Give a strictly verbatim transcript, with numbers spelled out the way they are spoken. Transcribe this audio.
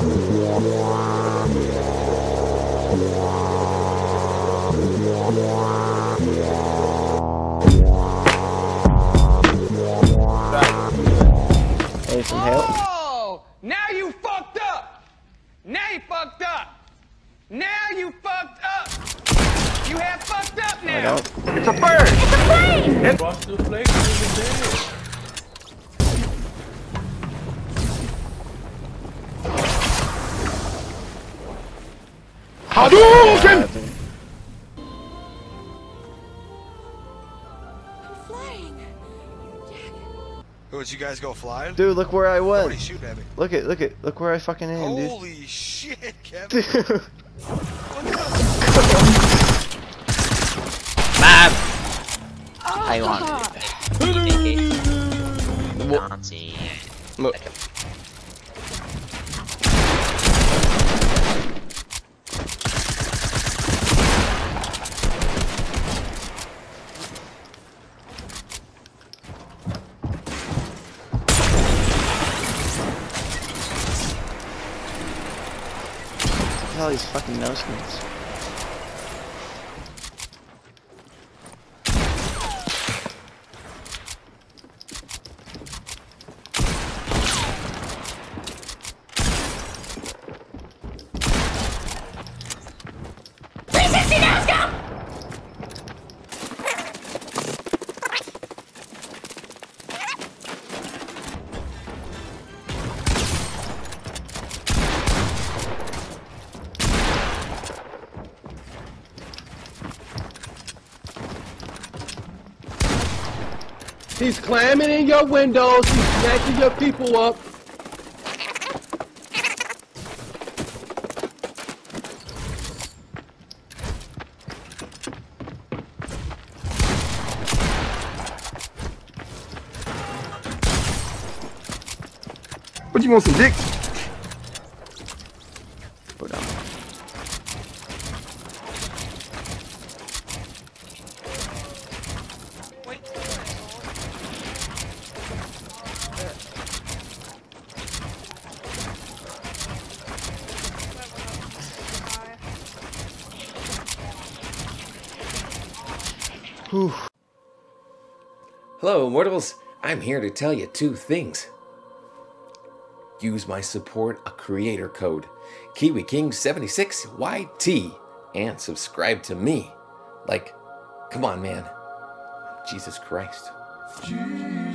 Hey, some help. Oh, now you fucked up. Now you fucked up. Now you fucked up. You have fucked up now. It's a bird. It's a plane. It crossed the flake over there. Hadouken! I'm flying. Would you guys go flying? Dude, look where I was. Somebody's shooting at me. Look at, look at, look where I fucking am, dude. Holy shit, Kevin. Dude. Bam! I want What? Nazi. Look. All these fucking no skins. three sixty now, let's go! He's climbing in your windows. He's snatching your people up. What, you want some dick? Put down. Whew. Hello, mortals. I'm here to tell you two things. Use my support a creator code, Kiwi King seventy-six Y T, and subscribe to me. Like, come on, man. Jesus Christ. Jeez.